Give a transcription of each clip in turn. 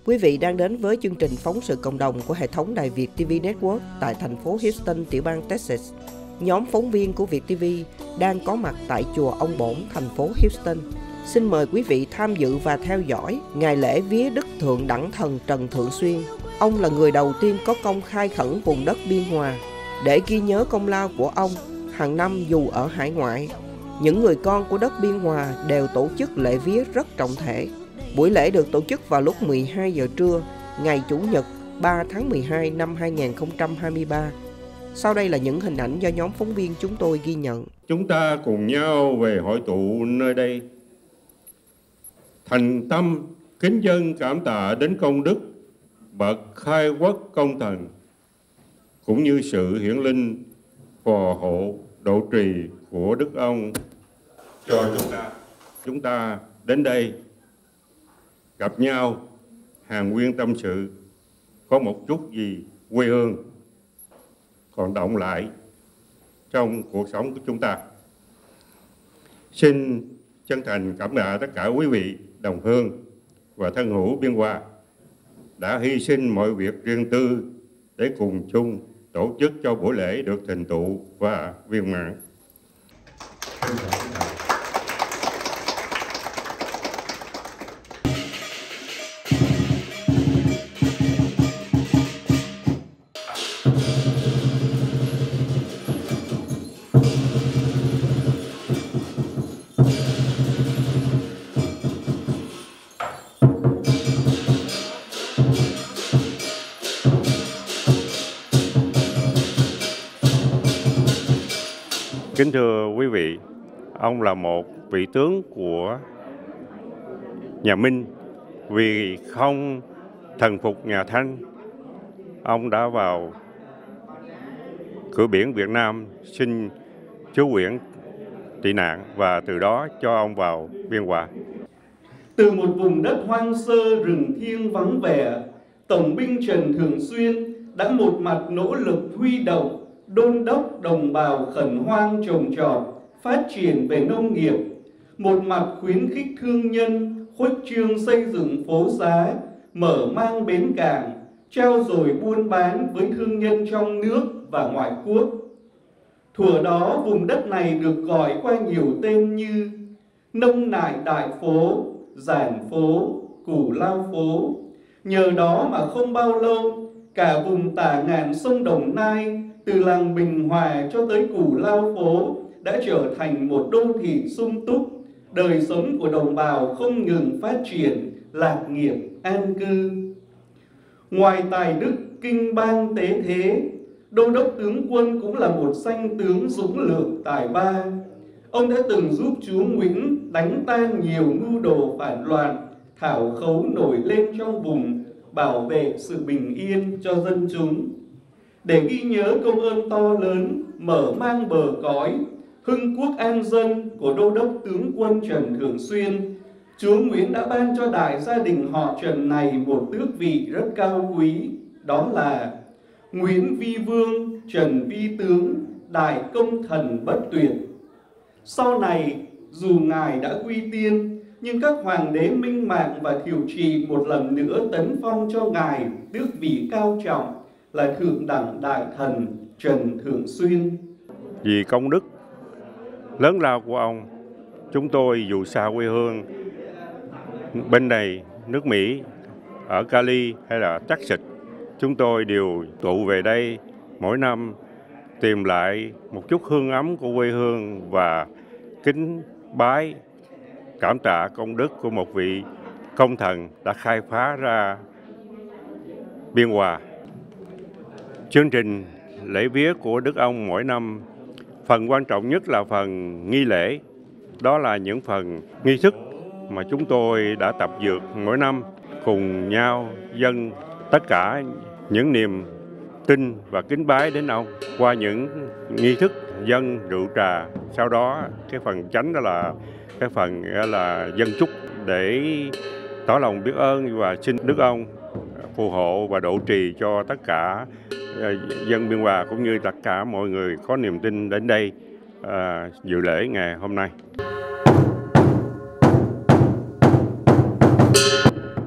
Quý vị đang đến với chương trình phóng sự cộng đồng của hệ thống đài Việt TV Network tại thành phố Houston, tiểu bang Texas. Nhóm phóng viên của Việt TV đang có mặt tại chùa Ông Bổn, thành phố Houston. Xin mời quý vị tham dự và theo dõi ngày lễ vía Đức Thượng Đẳng Thần Trần Thượng Xuyên. Ông là người đầu tiên có công khai khẩn vùng đất Biên Hòa. Để ghi nhớ công lao của ông, hàng năm dù ở hải ngoại, những người con của đất Biên Hòa đều tổ chức lễ vía rất trọng thể. Buổi lễ được tổ chức vào lúc 12 giờ trưa, ngày Chủ nhật 3 tháng 12 năm 2023. Sau đây là những hình ảnh do nhóm phóng viên chúng tôi ghi nhận. Chúng ta cùng nhau về hội tụ nơi đây, thành tâm kính dân cảm tạ đến công đức bậc khai quốc công thần, cũng như sự hiển linh phò hộ độ trì của Đức ông cho chúng ta đến đây gặp nhau, hàn huyên tâm sự, có một chút gì quê hương còn đọng lại trong cuộc sống của chúng ta. Xin chân thành cảm tạ tất cả quý vị đồng hương và thân hữu Biên Hòa đã hy sinh mọi việc riêng tư để cùng chung tổ chức cho buổi lễ được thành tựu và viên mãn. Kính thưa quý vị, ông là một vị tướng của nhà Minh. Vì không thần phục nhà Thanh, ông đã vào cửa biển Việt Nam xin chú quyển tị nạn và từ đó cho ông vào Biên Hòa. Từ một vùng đất hoang sơ rừng thiêng vắng vẻ, Tổng binh Trần Thượng Xuyên đã một mặt nỗ lực huy động, đôn đốc đồng bào khẩn hoang trồng trọt, phát triển về nông nghiệp, một mặt khuyến khích thương nhân, khuếch trương xây dựng phố xá, mở mang bến cảng, trao dồi buôn bán với thương nhân trong nước và ngoại quốc. Thuở đó vùng đất này được gọi qua nhiều tên như Nông Nại Đại Phố, Giản Phố, Củ Lao Phố. Nhờ đó mà không bao lâu, cả vùng tả ngạn sông Đồng Nai, từ làng Bình Hòa cho tới Củ Lao Phố đã trở thành một đô thị sung túc, đời sống của đồng bào không ngừng phát triển, lạc nghiệp, an cư. Ngoài tài đức kinh bang tế thế, đô đốc tướng quân cũng là một danh tướng dũng lược tài ba. Ông đã từng giúp chúa Nguyễn đánh tan nhiều mưu đồ phản loạn, thảo khấu nổi lên trong vùng, bảo vệ sự bình yên cho dân chúng. Để ghi nhớ công ơn to lớn, mở mang bờ cõi, hưng quốc an dân của đô đốc tướng quân Trần Thượng Xuyên, chúa Nguyễn đã ban cho đại gia đình họ Trần này một tước vị rất cao quý, đó là Nguyễn Vi Vương, Trần Vi Tướng, Đại Công Thần Bất Tuyệt. Sau này, dù ngài đã quy tiên, nhưng các hoàng đế Minh Mạng và Thiệu Trị một lần nữa tấn phong cho ngài tước vị cao trọng là Thượng Đẳng Đại Thần Trần Thượng Xuyên. Vì công đức lớn lao của ông, chúng tôi dù xa quê hương bên này, nước Mỹ, ở Cali hay là Texas, chúng tôi đều tụ về đây mỗi năm tìm lại một chút hương ấm của quê hương và kính bái cảm tạ công đức của một vị công thần đã khai phá ra Biên Hòa. Chương trình lễ vía của Đức ông mỗi năm, phần quan trọng nhất là phần nghi lễ. Đó là những phần nghi thức mà chúng tôi đã tập dượt mỗi năm, cùng nhau dâng tất cả những niềm tin và kính bái đến ông qua những nghi thức dâng rượu trà. Sau đó cái phần chánh đó là cái phần là dâng chúc để tỏ lòng biết ơn và xin Đức ông phù hộ và độ trì cho tất cả dân Biên Hòa cũng như tất cả mọi người có niềm tin đến đây dự lễ ngày hôm nay.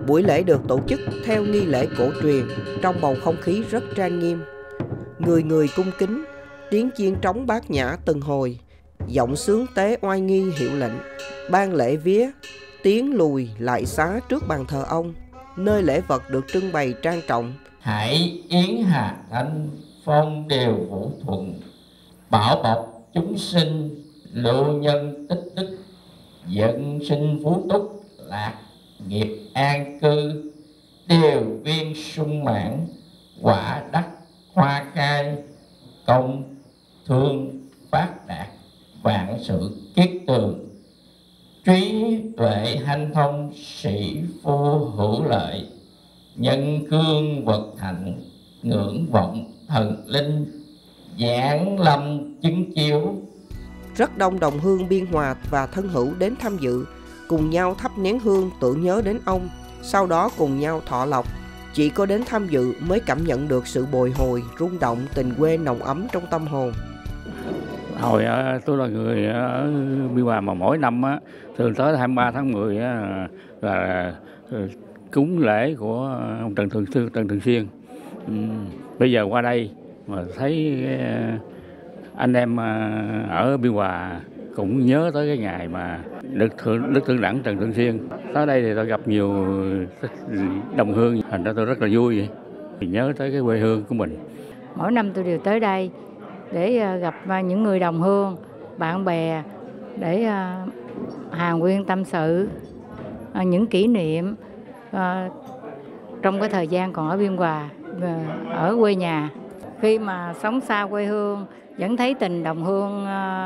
Buổi lễ được tổ chức theo nghi lễ cổ truyền trong bầu không khí rất trang nghiêm. Người người cung kính, tiếng chiên trống bát nhã từng hồi, giọng sướng tế oai nghi hiệu lệnh, ban lễ vía, tiến lùi lại xá trước bàn thờ ông, nơi lễ vật được trưng bày trang trọng. Hãy yến hà thanh phong đều vũ thuận, bảo bọc chúng sinh, lưu nhân tích đức, dân sinh phú túc, lạc nghiệp an cư, điều viên sung mãn, quả đắc hoa khai, công thương phát đạt, vạn sự kiết tường, trí tuệ hanh thông, sĩ phu hữu lợi, nhân cương vật hạnh, ngưỡng vọng thần linh, giảng lâm chứng chiếu. Rất đông đồng hương Biên Hòa và thân hữu đến tham dự, cùng nhau thắp nén hương tưởng nhớ đến ông, sau đó cùng nhau thọ lộc. Chỉ có đến tham dự mới cảm nhận được sự bồi hồi, rung động tình quê nồng ấm trong tâm hồn. Hồi tôi là người ở Biên Hòa mà mỗi năm thường tới 23 tháng 10 là cúng lễ của ông Trần Thường Xuyên. Bây giờ qua đây mà thấy anh em ở Biên Hòa cũng nhớ tới cái ngày mà Đức Thượng Đẳng Trần Thường Xuyên. Tới đây thì tôi gặp nhiều đồng hương, thành ra tôi rất là vui vậy. Nhớ tới cái quê hương của mình. Mỗi năm tôi đều tới đây để gặp những người đồng hương, bạn bè, để hàn huyên tâm sự, những kỷ niệm trong cái thời gian còn ở Biên Hòa, ở quê nhà. Khi mà sống xa quê hương, vẫn thấy tình đồng hương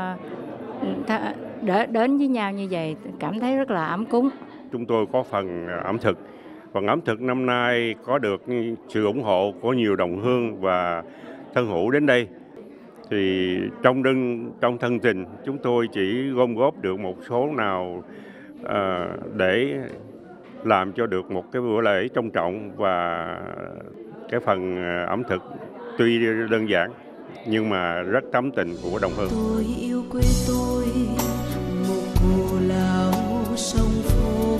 đến với nhau như vậy, cảm thấy rất là ấm cúng. Chúng tôi có phần ẩm thực. Phần ẩm thực năm nay có được sự ủng hộ của nhiều đồng hương và thân hữu đến đây. Thì trong thân tình chúng tôi chỉ gom góp được một số nào để làm cho được một cái bữa lễ trọng trọng, và cái phần ẩm thực tuy đơn giản nhưng mà rất thấm tình của đồng hương. Tôi yêu quê tôi, một cổ lão sông phố.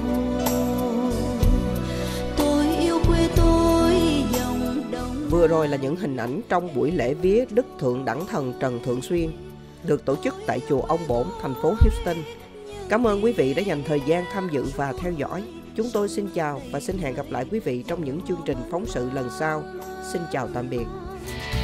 Tôi yêu quê tôi, dòng đông. Vừa rồi là những hình ảnh trong buổi lễ vía Đức Thượng Đẳng Thần Trần Thượng Xuyên được tổ chức tại chùa Ông Bổn, thành phố Houston. Cảm ơn quý vị đã dành thời gian tham dự và theo dõi. Chúng tôi xin chào và xin hẹn gặp lại quý vị trong những chương trình phóng sự lần sau. Xin chào tạm biệt.